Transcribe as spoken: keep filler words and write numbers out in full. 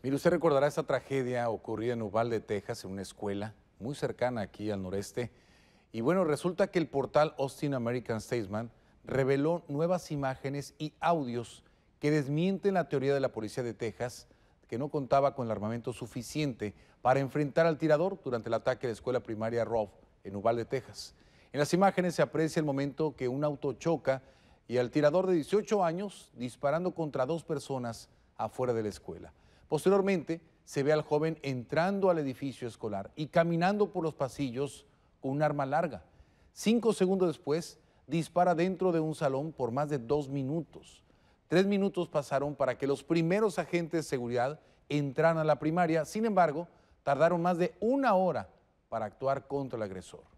Mire, usted recordará esta tragedia ocurrida en Uvalde, Texas, en una escuela muy cercana aquí al noreste. Y bueno, resulta que el portal Austin American Statesman reveló nuevas imágenes y audios que desmienten la teoría de la policía de Texas, que no contaba con el armamento suficiente para enfrentar al tirador durante el ataque a la escuela primaria Robb en Uvalde, Texas. En las imágenes se aprecia el momento que un auto choca y al tirador de dieciocho años disparando contra dos personas afuera de la escuela. Posteriormente, se ve al joven entrando al edificio escolar y caminando por los pasillos con un arma larga. Cinco segundos después, dispara dentro de un salón por más de dos minutos. Tres minutos pasaron para que los primeros agentes de seguridad entraran a la primaria. Sin embargo, tardaron más de una hora para actuar contra el agresor.